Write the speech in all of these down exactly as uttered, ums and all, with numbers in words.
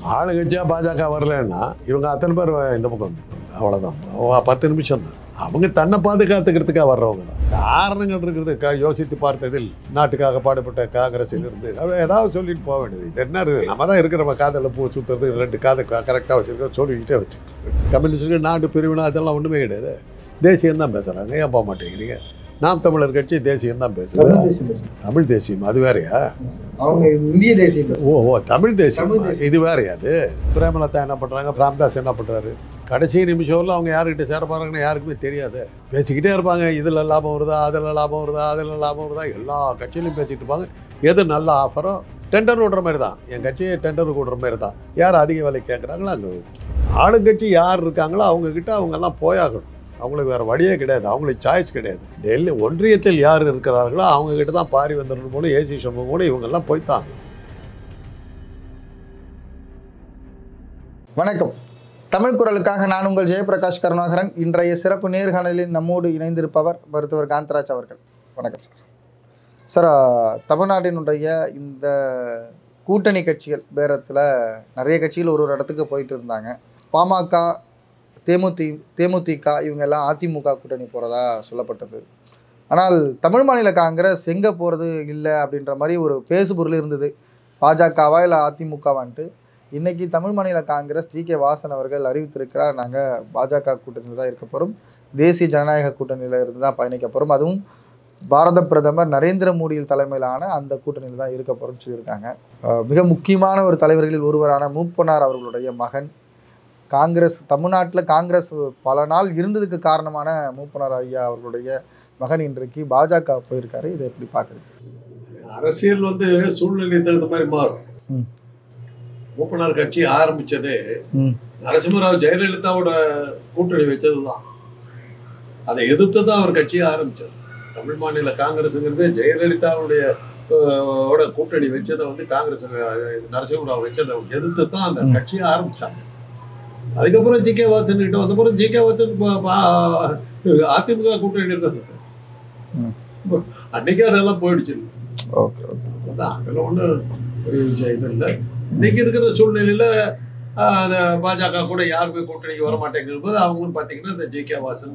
ஆளுங்கட்சியாக பாஜக வரலன்னா இவங்க அத்தனை பேர் இந்த பக்கம் வந்துருவாங்க. அவ்வளோதான், பத்து நிமிஷம் தான். அவங்க தன்னை பாதுகாத்துக்கிறதுக்காக வர்றவங்க தான். காரணங்கள் இருக்கிறது க யோசித்து பார்த்ததில் நாட்டுக்காக பாடுபட்ட காங்கிரஸில் இருந்து ஏதாவது சொல்லிட்டு போக வேண்டியது. இது என்ன இருக்குது, நம்ம தான் இருக்கிற காதில் பூ சுற்றுறது, ரெண்டு காதை கரெக்டாக வச்சுருக்கோம், சொல்லிக்கிட்டே வச்சுருக்கோம். கம்யூனிஸ்ட்டுக்கு நாட்டு பிரிவினா அதெல்லாம் ஒன்றுமே கிடையாது. தேசியம் தான் பேசுகிறாங்க. ஏன் போக மாட்டேங்கிறீங்க? நாம் தமிழர் கட்சி தேசியம் தான் பேசுகிறேன். தமிழ் தேசியம் அது வேறையா? அவங்க இந்திய தேசியம். ஓ ஓ தமிழ் தேசியம் இது வேறையா? அது பிரேமலதா என்ன பண்ணுறாங்க, ராம்தாஸ் என்ன பண்ணுறாரு? கடைசி நிமிஷம்ல அவங்க யாருக்கிட்ட சேர போகிறாங்கன்னு யாருக்குமே தெரியாது. பேசிக்கிட்டே இருப்பாங்க, இதில் லாபம் வருதா, அதில் லாபம் வருதா, அதில் லாபம் வருதா, எல்லா கட்சியிலையும் பேசிகிட்டு இருப்பாங்க. எது நல்ல ஆஃபரோ டெண்டர் விடுற மாதிரி தான். என் கட்சியை டெண்டர் விடுற மாதிரி தான். யார் அதிக விலை கேட்குறாங்களோ அங்கே ஆளுங்கட்சி யார் இருக்காங்களோ அவங்கக்கிட்ட அவங்கெல்லாம் போயாகணும். அவங்களுக்கு வேறு வழியே கிடையாது, அவங்களுக்கு சாய்ஸ் கிடையாது. டெல்லி ஒன்றியத்தில் யார் இருக்கிறார்களோ அவங்கக்கிட்ட தான் பாரிவேந்தர் போல ஏசி சண்முகம் கூட இவங்கெல்லாம் போய்த்தாங்க. வணக்கம். தமிழ் குரலுக்காக நான் உங்கள் ஜெயபிரகாஷ் கருணாகரன். இன்றைய சிறப்பு நேர்காணலில் நம்மோடு இணைந்திருப்பவர் மருத்துவர் காந்தராஜ் அவர்கள். வணக்கம் சார். சார், தமிழ்நாட்டினுடைய இந்த கூட்டணி கட்சிகள் பேரத்தில் நிறைய கட்சிகள் ஒரு ஒரு இடத்துக்கு போயிட்டு இருந்தாங்க. பாமக, தேமுதி தேமுதிக இவங்க எல்லாம் அதிமுக கூட்டணி போகிறதா சொல்லப்பட்டது. ஆனால் தமிழ் மாநில காங்கிரஸ் எங்கே போகிறது இல்லை அப்படின்ற மாதிரி ஒரு பேசுபொருள் இருந்தது. பாஜகவா இல்லை அதிமுகவான்ட்டு. இன்றைக்கி தமிழ் மாநில காங்கிரஸ் ஜி கே வாசன் அவர்கள் அறிவித்திருக்கிறார், நாங்கள் பாஜக கூட்டணியில் தான் இருக்க போகிறோம், தேசிய ஜனநாயக கூட்டணியில் இருந்து தான் பயணிக்க போகிறோம், அதுவும் பாரத பிரதமர் நரேந்திர மோடி தலைமையிலான அந்த கூட்டணியில் தான் இருக்க போகிறோம்னு சொல்லியிருக்காங்க. மிக முக்கியமான ஒரு தலைவர்களில் ஒருவரான மூப்பனார் அவர்களுடைய மகன், காங்கிரஸ் தமிழ்நாட்டில் காங்கிரஸ் பல நாள் இருந்ததுக்கு காரணமான மூப்பனார் ஐயா அவர்களுடைய மகன் இன்றைக்கு பாஜக போயிருக்காரு. இதை எப்படி பார்க்குறீங்க? அரசியல் வந்து சூழ்நிலை தகுந்த மாதிரி மாறும். மூப்பனார் கட்சி ஆரம்பிச்சதே நரசிம்மராவ் ஜெயலலிதாவோட கூட்டணி வச்சது தான். அதை எதிர்த்து தான் அவர் கட்சியை ஆரம்பிச்சது. தமிழ் மாநில காங்கிரஸுங்கிறது ஜெயலலிதாவுடைய கூட்டணி வச்சதை வந்து காங்கிரஸ் நரசிம்மராவ் வச்சதை எதிர்த்து தான் அந்த கட்சியை ஆரம்பிச்சாங்க. அதுக்கப்புறம் ஜி கே வாசன் கிட்ட வந்தப்புறம் ஜி கே வாசன் அதிமுக கூட்டணி இருக்காங்க. அன்னைக்கு அதெல்லாம் போயிடுச்சு. அதெல்லாம் ஒன்றும் பெரிய விஷயம் இது இல்லை. இன்னைக்கு இருக்கிற சூழ்நிலையில அந்த பாஜக கூட யாருமே கூட்டணிக்கு வர மாட்டேங்கிற போது அவங்களும் பார்த்தீங்கன்னா இந்த G K Vasan,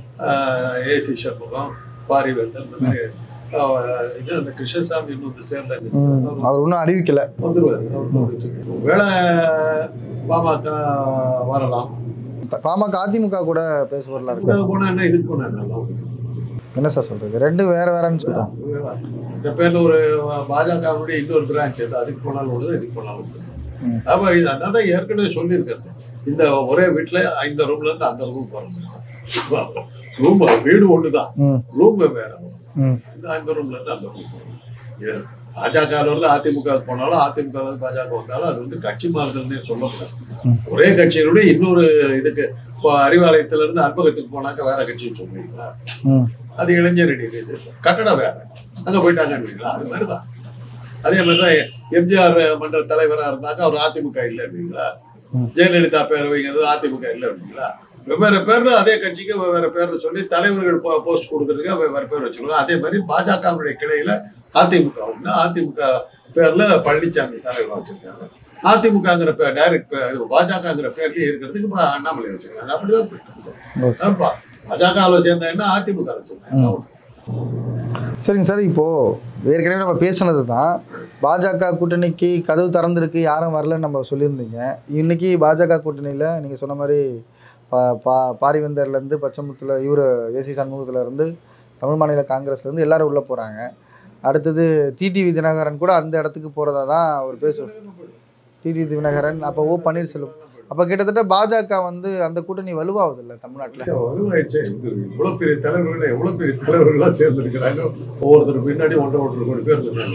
AC Shanmugam, Parivendhar, இந்த மாதிரி இது அந்த கிருஷ்ணசாமி இன்னும் வந்து சேர்ந்த அவர் ஒன்றும் அறிவிக்கல வந்துருவாரு. வேலை பாமக வரலாம். பாமக அதிமுக கூட பேசுவார்ல இருக்கு. போனா என்ன, இதுக்கு போனா என்ன? என்ன சார் சொல்றது? ரெண்டு வேற வேறன்னு சொல்றோம். இந்த பேர்ல ஒரு பாஜகவுடைய இன்னொரு பிரான்ச் அது, அதுக்கு போனாலும் உள்ளது, இதுக்கு போனாலும் உள்ளது. அப்ப இது அதான் ஏற்கனவே சொல்லியிருக்காரு. இந்த ஒரே வீட்டுல இந்த ரூம்ல இருந்து அந்த ரூம் போறோம். ரூம் வீடு ஒண்ணுதான், ரூம் வேற. இந்த ரூம்ல இருந்து அந்த ரூம். பாஜக இருந்து அதிமுக போனாலும் அதிமுக இருந்து பாஜக வந்தாலும் அது வந்து கட்சி மாறுதல்னே சொல்லக்கூடாது. ஒரே கட்சியினுடைய இன்னொரு இதுக்கு இப்போ அறிவாலயத்துல இருந்து அன்பகத்துக்கு போனாக்க வேற கட்சின்னு சொல்லுவீங்களா? அது இளைஞர் இது கட்டடம் வேற, அங்க போயிட்டாங்கன்றீங்களா? அது மாதிரிதான். அதே மாதிரிதான் எம்ஜிஆர் மன்ற தலைவரா இருந்தாக்க அவர் அதிமுக இல்லைன்றீங்களா? ஜெயலலிதா பேரவைங்கிறது அதிமுக இல்லைன்றீங்களா? வெவ்வேறு பேர்ல அதே கட்சிக்கு வெவ்வேறு பேர்ல சொல்லி தலைவர்கள் போஸ்ட் கொடுக்கறதுக்கு வெவ்வேறு பேர் வச்சுருவாங்க. அதே மாதிரி பாஜகவுடைய கிளையில அதிமுக ஒண்ணு, அதிமுக பேர்ல பழனிசாமி தலைவர் வச்சிருக்காங்க. அதிமுகங்கிற பேர் டைரக்ட் பாஜகங்கிற பேர்லயே இருக்கிறதுக்கு அண்ணாமலை வச்சிருக்காங்க. அப்படிதான் போயிட்டு பாஜகவில் சேர்ந்தா என்ன, அதிமுக சேர்ந்தா. சரிங்க சார், இப்போ ஏற்கனவே நம்ம பேசினது தான். பாஜக கூட்டணிக்கு கதவு திறந்திருக்கு, யாரும் வரலன்னு நம்ம சொல்லியிருந்தீங்க. இன்னைக்கு பாஜக கூட்டணியில் நீங்கள் சொன்ன மாதிரி பா பா பாரிவேந்தர்லேருந்து பச்சைமுத்துல இவர் ஏசி சண்முகத்துலேருந்து தமிழ் மாநில காங்கிரஸ்லேருந்து எல்லாரும் உள்ளே போகிறாங்க. அடுத்தது டிடிவி தினகரன் கூட அந்த இடத்துக்கு போகிறதா தான் அவர் பேசுவார். டிடிவி தினகரன், அப்போ ஓ பன்னீர்செல்வம். அப்போ கிட்டத்தட்ட பாஜக வந்து அந்த கூட்டணி வலுவாகுது இல்லை தமிழ்நாட்டில்? வலுவாயிடுச்சு. இவ்வளோ பெரிய தலைவர்கள் எவ்வளோ பெரிய தலைவர்களாக சேர்ந்துருக்கிறாங்க. ஒவ்வொருத்தர் பின்னாடி ஒன்றரை ஒன்றரை கோடி பேர் இருக்காங்க.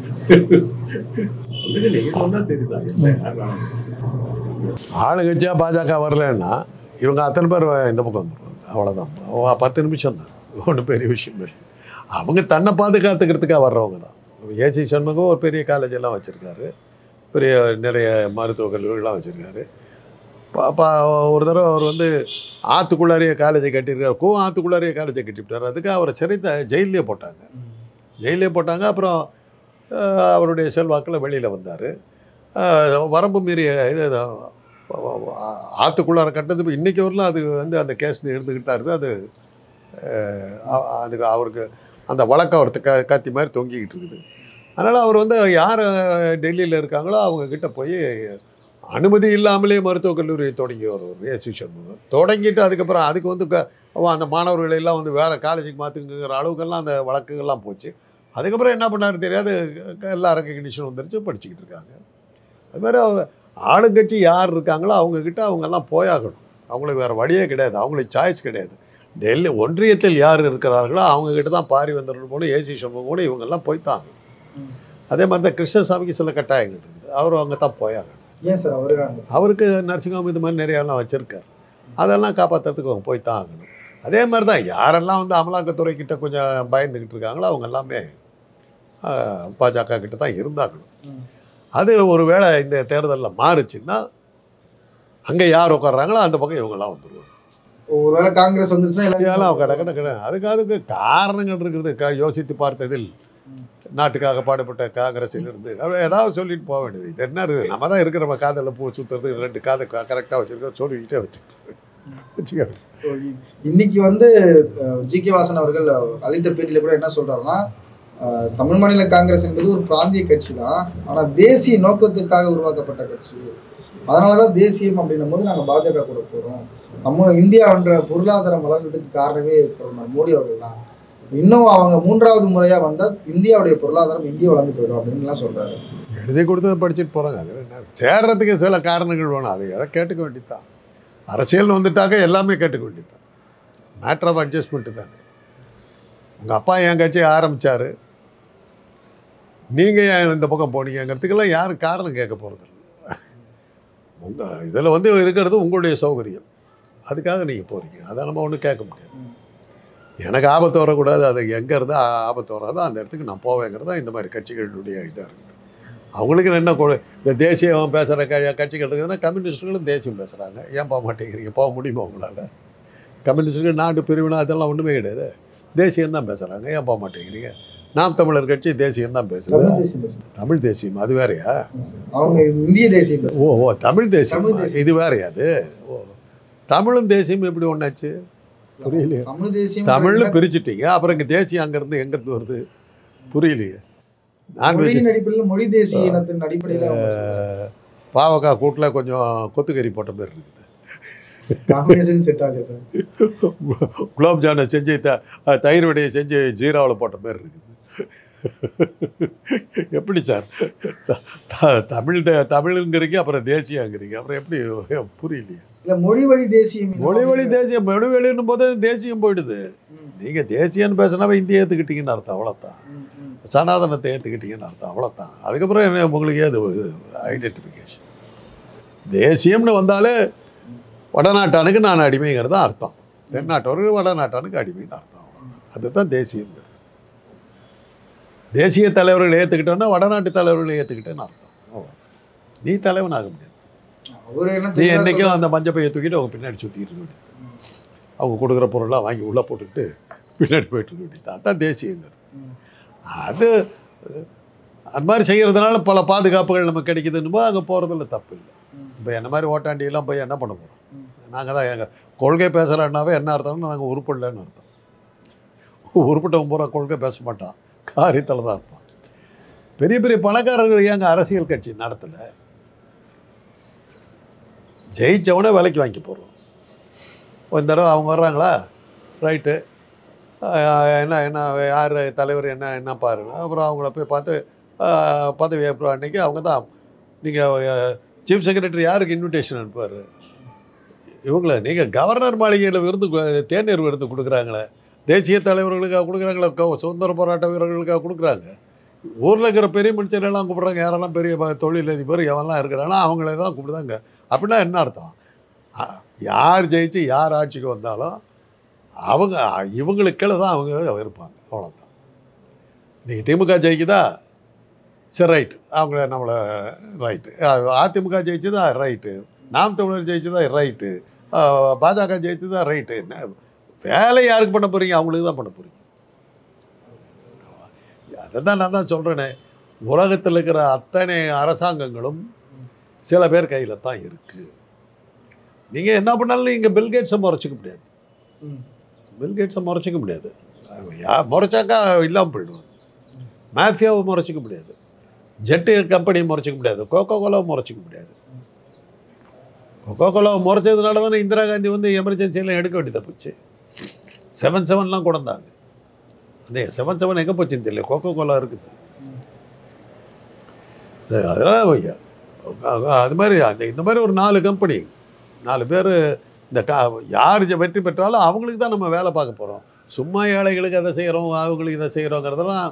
ஆளுங்கட்சியாக பாஜக வரலன்னா இவங்க அத்தனை பேர் இந்த பக்கம் வந்துடுவாங்க. அவ்வளோதான், பத்து நிமிஷம் தான், ஒன்றும் பெரிய விஷயம் இல்லை. அவங்க தன்னை பாதுகாத்துக்கிறதுக்காக வர்றவங்க தான். ஏசி சண்முகம் ஒரு பெரிய காலேஜ் எல்லாம் வச்சுருக்காரு, பெரிய நிறைய மருத்துவ கல்லூரிகள்லாம் வச்சுருக்காரு. பா ஒரு தடவை அவர் வந்து ஆற்றுக்குள்ளாரியே காலேஜை கட்டியிருக்காரு. கோ ஆற்றுக்குள்ளாரியே காலேஜை கட்டிவிட்டார். அதுக்கு அவரை சிறைத்த ஜெயிலே போட்டாங்க ஜெயிலே போட்டாங்க அப்புறம் அவருடைய செல்வாக்கில் வெளியில் வந்தார். வரம்பு மீறிய இது ஆற்றுக்குள்ளார கட்டது இன்றைக்கி வரலாம் அது வந்து அந்த கேஸ் இருந்துக்கிட்டு தான் இருக்குது. அது அதுக்கு அவருக்கு அந்த வழக்கம் அவர் க கத்தி மாதிரி தொங்கிக்கிட்டு இருக்குது. அதனால் அவர் வந்து யார் டெல்லியில் இருக்காங்களோ அவங்கக்கிட்ட போய் அனுமதி இல்லாமலே மருத்துவக் கல்லூரி தொடங்கி வருவார் ஏசி சண்முகம். தொடங்கிட்டு அதுக்கப்புறம் அதுக்கு வந்து அந்த மாணவர்கள் எல்லாம் வந்து வேறு காலேஜுக்கு மாற்றுங்கிற அளவுக்கெல்லாம் அந்த வழக்குகள்லாம் போச்சு. அதுக்கப்புறம் என்ன பண்ணார் தெரியாது, எல்லா ரெக்கக்னிஷன் வந்துருச்சு, படிச்சுக்கிட்டு இருக்காங்க. அது மாதிரி அவங்க ஆளுங்கட்சி யார் இருக்காங்களோ அவங்கக்கிட்ட அவங்கெல்லாம் போயாகணும். அவங்களுக்கு வேறு வழியே கிடையாது, அவங்களுக்கு சாய்ஸ் கிடையாது. டெல்லி ஒன்றியத்தில் யார் இருக்கிறார்களோ அவங்கக்கிட்ட தான் பாரிவேந்தர் போல ஏசி சண்முகம் கூட இவங்கெல்லாம் போய்த்தாங்க. அதே மாதிரி தான் கிருஷ்ணசாமிக்கு சில கட்டாயங்கள் இருக்குது, அவரும் அங்கே தான் போயாகணும். ஏன் சார் அவரு அவருக்கு நரசிங்கம் இது மாதிரி நிறையாலாம் வச்சுருக்கார், அதெல்லாம் காப்பாற்றுறதுக்கு அவங்க போய் தான் ஆகணும். அதே மாதிரி தான் யாரெல்லாம் வந்து அமலாக்கத்துறைக்கிட்ட கொஞ்சம் பயந்துக்கிட்டு இருக்காங்களோ அவங்க எல்லாமே பாஜக கிட்ட தான் இருந்தாகணும். அது ஒரு வேளை இந்த தேர்தலில் மாறுச்சுன்னா அங்கே யார் உட்காடுறாங்களோ அந்த பக்கம் இவங்கெல்லாம் வந்துடுவாங்க. ஒருவேளை காங்கிரஸ் வந்துருச்சுன்னா எல்லாம் கடை கடை கடை அதுக்கு அதுக்கு காரணங்கள் இருக்கிறது. க யோசித்து பார்த்ததில் நாட்டுக்காக பாடுபட்ட காங்கிரஸில் இருந்து ஏதாவது சொல்லிட்டு போக வேண்டியது. இது என்ன இருக்குது, நம்ம தான் இருக்கிற காதில் பூ சுற்றுறது, ரெண்டு காதை கரெக்டாக வச்சுருக்கோம், சொல்லிக்கிட்டே வச்சுருக்கோம் வச்சுக்கணும். இன்னைக்கு வந்து ஜி கே வாசன் அவர்கள் அளித்த பேட்டியில் கூட என்ன சொல்கிறாருன்னா, தமிழ் மாநில காங்கிரஸ் என்பது ஒரு பிராந்திய கட்சி தான், ஆனால் தேசிய நோக்கத்துக்காக உருவாக்கப்பட்ட கட்சி, அதனால தான் தேசியம் அப்படின்னும் போது நாங்கள் பாஜக கூட போகிறோம். நம்ம இந்தியான்ற பொருளாதாரம் வளர்ந்ததுக்கு காரணமே பிரதமர் மோடி அவர்கள் தான். இன்னும் அவங்க மூன்றாவது முறையாக வந்தால் இந்தியாவுடைய பொருளாதாரம் எங்கேயும் வளர்ந்து போயிடும் அப்படின்லாம் சொல்கிறாரு. எழுதி கொடுத்ததை படிச்சுட்டு போகிறாங்க. அது என்ன சேர்றதுக்கு சில காரணங்கள் வேணும், அது எதை கேட்டுக்க வேண்டியதுதான். அரசியல் வந்துட்டாக்க எல்லாமே கேட்டுக்க வேண்டியதுதான். மேட்ரு ஆஃப் அட்ஜஸ்ட்மெண்ட்டு தானே. உங்கள் அப்பா என் கட்சியை ஆரம்பித்தார், நீங்கள் ஏன் இந்த பக்கம் போனீங்கிறதுக்கெல்லாம் யாரும் காரணம் கேட்க போகிறது இல்லை. உங்கள் இதில் வந்து இருக்கிறது உங்களுடைய சௌகரியம், அதுக்காக நீங்கள் போகிறீங்க, அதை நம்ம ஒன்றும் கேட்க முடியாது. எனக்கு ஆபத்து வரக்கூடாது, அது எங்கே இருந்தால் ஆபத்து வராதோ அந்த இடத்துக்கு நான் போவேங்கிறது தான் இந்த மாதிரி கட்சிகளுடைய இதாக இருக்குது. அவங்களுக்கு என்ன இந்த தேசியம் பேசுகிற க கட்சிகள் இருக்குதுன்னா கம்யூனிஸ்ட்டுகளும் தேசியம் பேசுகிறாங்க, ஏன் போக மாட்டேங்கிறீங்க, போக முடியுமா உங்களால்? கம்யூனிஸ்ட்டுகள் நாட்டு பிரிவினா அதெல்லாம் ஒன்றுமே கிடையாது, தேசியம் தான் பேசுகிறாங்க, ஏன் போக மாட்டேங்கிறீங்க? நாம் தமிழர் கட்சி தேசியம் தான் பேசுகிறது. தமிழ் தேசியம் அது வேறையா? அவங்க இந்திய தேசியம். ஓ ஓ தமிழ் தேசியம் இது வேறையா? அது ஓ தமிழும் தேசியம் எப்படி ஒன்றாச்சு புரியலையே. தமிழ் தேசியம் தமிழ்னு பிரிச்சுட்டீங்க, அப்புறம் இங்கே தேசியம் அங்கேருந்து எங்கேருந்து வருது புரியலையே. நான்வெஜ் அடிப்படையில் மொழி தேசிய இனத்தின் அடிப்படையில் பாவக்காய் கூட்டில் கொஞ்சம் கொத்துக்கறி போட்ட மாதிரி இருக்குது. குலோப் ஜானை செஞ்சு த தயிர் வடையை செஞ்சு ஜீராவில் போட்ட மாதிரி இருக்குது. எப்படி சார் தமிழ் தமிழுங்கிறீங்க அப்புறம் தேசியங்கிறீங்க, அப்புறம் எப்படி புரியலையே. இல்லை மொழி வழி தேசியம், மொழி வழி தேசியம், மொழி வழின்னும் போது தேசியம் போயிடுது. நீங்கள் தேசியம்னு பேசினாவே இந்திய ஏற்றுக்கிட்டீங்கன்னு அர்த்தம், அவ்வளோத்தான். சனாதனத்தை ஏற்றுக்கிட்டீங்கன்னு அர்த்தம், அவ்வளோத்தான். அதுக்கப்புறம் என்ன உங்களுக்கு ஏது ஐடென்டிஃபிகேஷன்? தேசியம்னு வந்தாலே வடநாட்டானுக்கு நான் அடிமைங்கிறது தான் அர்த்தம், தென்னாட்டவர்கள் வடநாட்டானுக்கு அடிமைன்னு அர்த்தம், அவ்வளோதான். அதுதான் தேசியம். தேசிய தலைவர்கள் ஏற்றுக்கிட்டோன்னா வடநாட்டு தலைவர்களை ஏற்றுக்கிட்டேன்னு அர்த்தம், அவ்வளோதான். நீ தலைவன் ஆக முடியாது. நீ என்றைக்கும் அந்த மஞ்சள் பையை தூக்கிட்டு அவங்க பின்னாடி சுற்றிக்கிட்டு இருக்க வேண்டியது, அவங்க கொடுக்குற பொருளாக வாங்கி உள்ளே போட்டுக்கிட்டு பின்னாடி போயிட்டு இருக்க வேண்டியது, அதுதான் தேசியங்கிறது. அது அது மாதிரி செய்கிறதுனால பல பாதுகாப்புகள் நமக்கு கிடைக்குதுன்னு போது அங்கே போகிறதுல தப்பு இல்லை. இப்போ என்ன மாதிரி ஓட்டாண்டியெல்லாம் போய் என்ன பண்ண போகிறோம்? நாங்கள் தான் எங்கள் கொள்கை பேசுகிறோன்னாவே என்ன அர்த்தம்னா நாங்கள் உருப்படலன்னு அர்த்தம். உருப்பட்டவன் பூரா கொள்கை பேச மாட்டான், காரியத்தில் தான் இருப்பான். பெரிய பெரிய பணக்காரர்கள் ஏங்க அரசியல் கட்சி நடத்தலை? ஜெயித்தவனே விலைக்கு வாங்கி போடுறோம். ஒரு தடவை அவங்க வர்றாங்களா, ரைட்டு, என்ன என்ன யார் தலைவர் என்ன என்ன பாருங்க, அப்புறம் அவங்கள போய் பார்த்து பதவி ஏற்படும் அன்றைக்கி அவங்க தான். நீங்கள் சீஃப் செக்ரட்டரி யாருக்கு இன்விடேஷன் அனுப்புவார்? இவங்கள நீங்கள் கவர்னர் மாளிகையில் விருந்து தேநீர் விருந்து கொடுக்குறாங்களே, தேசிய தலைவர்களுக்காக கொடுக்குறாங்களே, சுதந்திர போராட்ட வீரர்களுக்காக கொடுக்குறாங்க. ஊரில் இருக்கிற பெரிய மனுஷரெல்லாம் கூப்பிட்றாங்க, யாரெல்லாம் பெரிய தொழிலதிபர் எவெல்லாம் இருக்கிறாங்களோ அவங்களே தான் கூப்பிடுதாங்க. அப்படின்னா என்ன அர்த்தம்? யார் ஜெயிச்சு யார் ஆட்சிக்கு வந்தாலும் அவங்க இவங்களுக்குள்ள தான் அவங்க இருப்பாங்க, அவ்வளோதான். நீங்கள் திமுக ஜெயிக்குதா, சரி ரைட்டு, அவங்கள நம்மளை ரைட்டு. அதிமுக ஜெயிச்சுதா ரைட்டு, நாம் தமிழர் ஜெயிச்சுதா ரைட்டு, பாஜக ஜெயிச்சுதா ரைட்டு. என்ன வேலை யாருக்கு பண்ண போகிறீங்க? அவங்களுக்கு தான் பண்ண போகிறீங்க. அதை தான் நான் தான் சொல்கிறேனே, உலகத்தில் இருக்கிற அத்தனை அரசாங்கங்களும் சில பேர் கையில் தான் இருக்குது. நீங்கள் என்ன பண்ணாலும் இங்கே பில்கேட்ஸை முறைச்சிக்க முடியாது. பில்கேட்ஸை முறைச்சிக்க முடியாது. யா முறைச்சாக்கா இல்லாமல் போயிடுவாங்க. மாஃபியாவை முறைச்சிக்க முடியாது. ஜெட்டு கம்பெனியை முறைச்சிக்க முடியாது. கோகோ கோலாவை முறைச்சிக்க முடியாது. கோகோ கோலாவை முறைச்சதுனால தானே இந்திரா காந்தி வந்து எமர்ஜென்சியெல்லாம் எடுக்க வேண்டியதாக போச்சு. செவன் செவன்லாம் கொண்டாந்தாங்க. அந்த செவன் செவன் எங்கே போச்சுன்னு தெரியல. கோகோ கோலா இருக்குது. அதெல்லாம் அது மாதிரி அந்த இந்த மாதிரி ஒரு நாலு கம்பெனி, நாலு பேர் இந்த கா யார் வெற்றி பெற்றாலும் அவங்களுக்கு தான் நம்ம வேலை பார்க்க போகிறோம். சும்மா ஏழைகளுக்கு அதை செய்கிறோம், அவங்களுக்கு இதை செய்கிறோங்கிறதெல்லாம்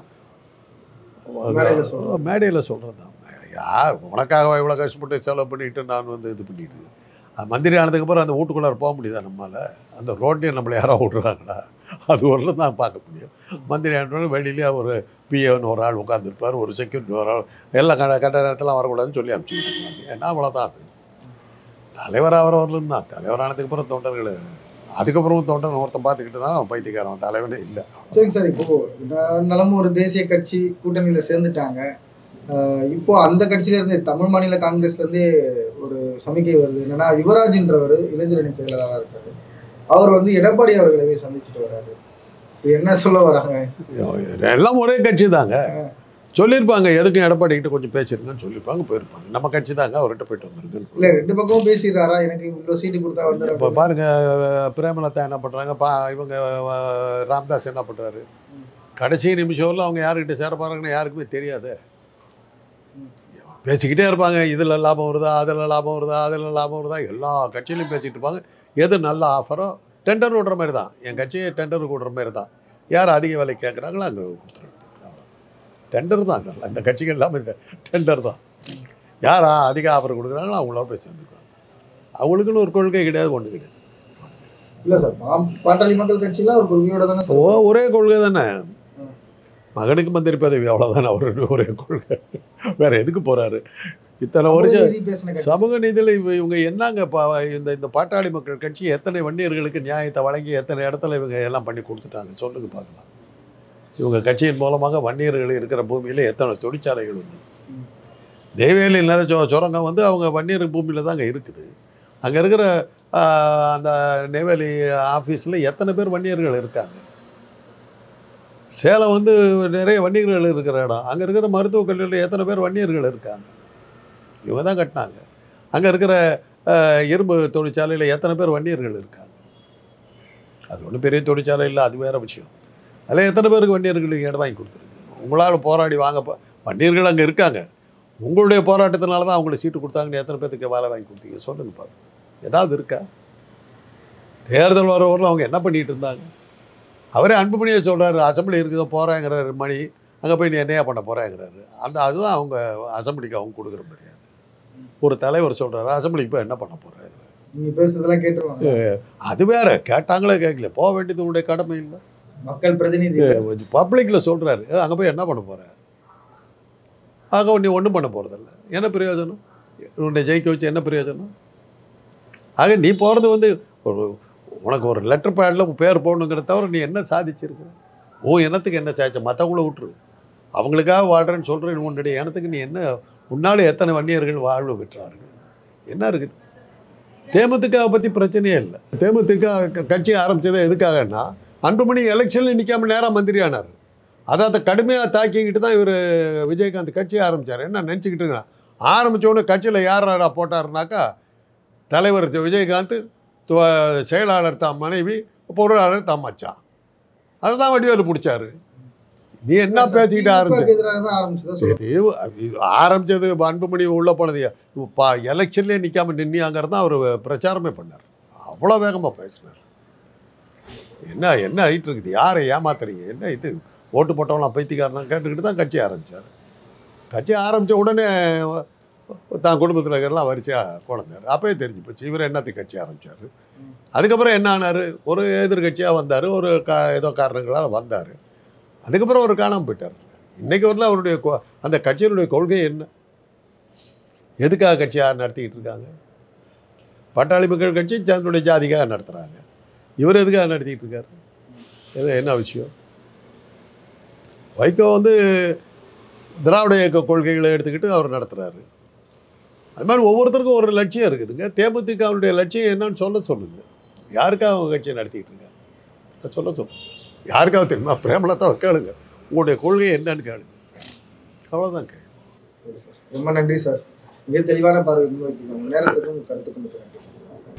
மேடையில் சொல்கிறது தான். யார் உனக்காக இவ்வளோ கஷ்டப்பட்டு செலவு பண்ணிட்டு நான் வந்து இது பண்ணிட்டு மந்திரி ஆனதுக்கப்புறம் அந்த வீட்டுக்குள்ளார போக முடியுதா நம்மளால்? அந்த ரோட்டையும் நம்மளை யாரோ விட்றாங்களா? அது ஒரு தான் பார்க்க முடியும். மந்திரி ஆனோட வெளியிலேயே ஒரு பிஏன்னு ஒரு ஆள் உட்காந்துருப்பார், ஒரு செக்யூரிட்டி ஒரு ஆள், எல்லாம் கட கட்ட நேரத்தில் வரக்கூடாதுன்னு சொல்லி அனுப்பிச்சுக்கிட்டு இருக்காங்க. ஏன்னா அவ்வளோதான். அது தலைவர் ஆகிறவர்களும் தான். தலைவர் ஆனதுக்கப்புறம் தொண்டர்கள், அதுக்கப்புறம் தொண்டர் ஒருத்தன் பார்த்துக்கிட்டு தான் அவன் பைத்தியக்காரன், தலைவனே இல்லை. சரிங்க சார். இப்போது இருந்தாலும் ஒரு தேசிய கட்சி கூட்டணியில் சேர்ந்துட்டாங்க. இப்போ அந்த கட்சியிலேருந்து தமிழ் மாநில காங்கிரஸ்லேருந்தே ஒரு சமிக்கை வருது. என்னன்னா, யுவராஜ்ன்றவர் இளைஞரணி செயலாளராக இருக்காரு. அவர் வந்து எடப்பாடி அவர்களவே சந்திச்சுட்டு வர்றாரு. என்ன சொல்ல வராங்க? எல்லாம் ஒரே கட்சி தாங்க. சொல்லியிருப்பாங்க, எதுக்கும் எடப்பாடி கிட்ட கொஞ்சம் பேசிருங்கன்னு சொல்லியிருப்பாங்க, போயிருப்பாங்க. நம்ம கட்சி தாங்க, அவர்கிட்ட போயிட்டு வந்துருக்கு. இல்லை, ரெண்டு பக்கமும் பேசிடுறாரா? எனக்கு இவ்வளோ சீட்டு கொடுத்தா வந்து இப்போ பாருங்க, பிரேமலதா என்ன பண்ணுறாங்க, பா இவங்க ராம்தாஸ் என்ன பண்ணுறாரு. கடைசி நிமிஷம்ல அவங்க யாருக்கிட்ட சேர போகிறாங்கன்னு யாருக்குமே தெரியாது. பேசிக்கிட்டே இருப்பாங்க, இதில் லாபம் வருதா, அதில் லாபம் வருதா, அதில் லாபம் வருதா, எல்லா கட்சியிலையும் பேசிகிட்டு இருப்பாங்க. எது நல்ல ஆஃபரோ டெண்டர் விடுற மாதிரி தான். என் கட்சியை டெண்டர் விடுற மாதிரி தான். யார் அதிக விலை கேட்குறாங்களோ அங்கே கொடுத்துருவாங்க. டெண்டர் தான். அந்த கட்சிகள் எல்லாமே டெண்டர் தான். யார் அதிக ஆஃபர் கொடுக்குறாங்களோ அவங்களோட போய் சேர்ந்துக்குவாங்க. அவங்களுக்குன்னு ஒரு கொள்கை கிடையாது, ஒன்று கிடையாது. இல்லை சார், பாட்டாளி மக்கள் கட்சியில் ஒரு கொள்கையோட தானே. ஓ, ஒரே கொள்கை தானே. மகனுக்கு மந்திரி பதவி, அவ்வளோதானே அவரு ஒரே கொள்கை. வேற எதுக்கு போறாரு? இத்தனை வருஷம் சமூக நீதியில் இவங்க என்னங்க இந்த இந்த பாட்டாளி மக்கள் கட்சி எத்தனை வன்னியர்களுக்கு நியாயத்தை வழங்கி எத்தனை இடத்துல இவங்க எல்லாம் பண்ணி கொடுத்துட்டாங்க சொல்லுங்க பார்க்கலாம். இவங்க கட்சியின் மூலமாக வன்னியர்கள் இருக்கிற பூமியில் எத்தனை தொழிற்சாலைகள் வந்து, நெய்வேலி நில சுரங்கம் வந்து அவங்க வன்னியர் பூமியில் தாங்க இருக்குது. அங்கே இருக்கிற அந்த நெய்வேலி ஆஃபீஸில் எத்தனை பேர் வன்னியர்கள் இருக்காங்க. சேலம் வந்து நிறைய வன்னியர்கள் இருக்கிற இடம். அங்கே இருக்கிற மருத்துவக் கல்லூரியில் எத்தனை பேர் வன்னியர்கள் இருக்காங்க. இவங்க தான் கட்டினாங்க. அங்கே இருக்கிற இரும்பு தொழிற்சாலையில் எத்தனை பேர் வன்னியர்கள் இருக்காங்க. அது ஒன்றும் பெரிய தொழிற்சாலை இல்லை, அது வேறு விஷயம். அதில் எத்தனை பேருக்கு வன்னியர்களுக்கு இடம் வாங்கி கொடுத்துருக்கு. உங்களால் போராடி வாங்க வன்னியர்கள் அங்கே இருக்காங்க. உங்களுடைய போராட்டத்தினால தான் அவங்களுக்கு சீட்டு கொடுத்தாங்கன்னு எத்தனை பேருக்கு வேலை வாங்கி கொடுத்தீங்க சொல்லுங்க பாருங்க. ஏதாவது இருக்கா? தேர்தல் வரவரில் அவங்க என்ன பண்ணிகிட்டு இருந்தாங்க? அவரே அன்புமணியை சொல்கிறாரு, அசம்பிளி இருக்குதோ போகிறேங்கிறாரு மணி, அங்கே போய் நீ என்னையா பண்ண போகிறேங்கிறாரு. அந்த அதுதான் அவங்க அசம்பிளிக்கு அவங்க கொடுக்குற மரியாதை. ஒரு தலைவர் சொல்கிறாரு, அசம்பிளிக்கு போய் என்ன பண்ண போகிறாரு. நீங்கள் பேசுறதெல்லாம் கேட்டுருவாங்க. அது வேற, கேட்டாங்களே கேட்கல, போக வேண்டியது உங்களுடைய கடமை இல்லை. மக்கள் பிரதிநிதி பப்ளிக்கில் சொல்கிறாரு, அங்கே போய் என்ன பண்ண போகிற. ஆக நீ ஒன்றும் பண்ண போகிறதில்ல. என்ன பிரயோஜனம்? உன்னை ஜெயிக்க வச்சு என்ன பிரயோஜனம்? ஆக நீ போகிறது வந்து ஒரு உனக்கு ஒரு லெட்டர் பேடில் பேர் போடணுங்கிறத தவிர நீ என்ன சாதிச்சிருக்க? ஓ இனத்துக்கு என்ன சாய்ச்ச? மற்றவங்கள விட்டுரு. அவங்களுக்காக வாழ்கிறேன்னு சொல்கிறேன். உன்னுடைய இனத்துக்கு நீ என்ன, உன்னால எத்தனை வன்னியர்கள் வாழ்வு பெற்றார்கள்? என்ன இருக்குது? தேமுதிக பற்றி பிரச்சனையே இல்லை. தேமுதிக கட்சி ஆரம்பித்ததே எதுக்காகன்னா, அன்புமணி எலெக்ஷனில் நிற்காம நேராக மந்திரி ஆனார். அதாவது கடுமையாக தாக்கிக்கிட்டு தான் இவர் விஜயகாந்த் கட்சியை ஆரம்பித்தார். என்ன நினச்சிக்கிட்டு இருக்கா? ஆரம்பித்தோடனே கட்சியில் யார் யாரா போட்டாருனாக்கா, தலைவர் விஜயகாந்த், செயலாளர் தான் மனைவி, பொருளாளர் தான் மச்சான். அதை தான் வடிவேலு பிடிச்சாரு. நீ என்ன பேசிக்கிட்டு ஆரம்பிச்சு ஆரம்பிச்சது அன்புமணி உள்ளே போனது பா எலெக்ஷன்லேயே நிற்காம நின்னியாங்கிறது தான் அவர் பிரச்சாரமே பண்ணார். அவ்வளோ வேகமாக பேசினார். என்ன என்ன ஆகிட்டு இருக்குது? யாரை ஏமாத்துறீங்க? என்ன இது ஓட்டு போட்டவங்களாம் பைத்தியக்காரனா கேட்டுக்கிட்டு தான் கட்சி ஆரம்பித்தார். கட்சி ஆரம்பித்த உடனே தான் குடும்பத்தில் இருக்கிறலாம் வரிசையாக கொண்டார். அப்போயே தெரிஞ்சு போச்சு இவர் என்னத்துக்கு கட்சி ஆரம்பித்தார். அதுக்கப்புறம் என்ன ஆனார்? ஒரு எதிர்கட்சியாக வந்தார். ஒரு கா ஏதோ காரணங்களால் வந்தார். அதுக்கப்புறம் அவர் காணாமல் போயிட்டார். இன்றைக்கி வரல அவருடைய அந்த கட்சியினுடைய கொள்கை என்ன? எதுக்காக கட்சியாக நடத்திக்கிட்டு இருக்காங்க? பாட்டாளி மக்கள் கட்சி தன்னுடைய ஜாதிக்காக நடத்துகிறாங்க. இவர் எதுக்காக நடத்திக்கிட்டு இருக்காரு? எது என்ன விஷயம்? வைகோ வந்து திராவிட இயக்க கொள்கைகளை எடுத்துக்கிட்டு அவர் நடத்துகிறாரு. அது மாதிரி ஒவ்வொருத்தருக்கும் ஒரு லட்சியம் இருக்குதுங்க. தேமுதிகவுடைய லட்சியம் என்னன்னு சொல்ல சொல்லுங்க. யாருக்காக அவங்க கட்சியை நடத்திக்கிட்டு இருக்காங்க சொல்ல சொல்லுங்க. யாருக்காக தெரியுமா? பிரேமலதாவை கேளுங்க, உங்களுடைய கொள்கை என்னன்னு கேளுங்க. அவ்வளோதான் கேள்வி. ரொம்ப நன்றி சார். மிக தெளிவான பார்வை முன்வைத்தீங்க. உங்கள் நேரத்துக்கும் கருத்துக்கும் நன்றி சார்.